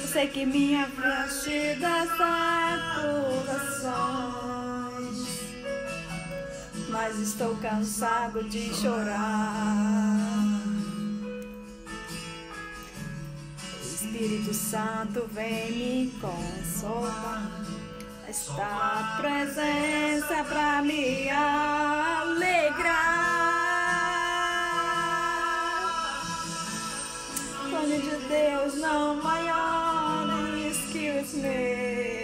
sei que minha vida está corações, mas estou cansado de chorar. Espírito Santo, vem me consolar. Esta presença pra me alegrar. Plano de Deus não maiores que os meus.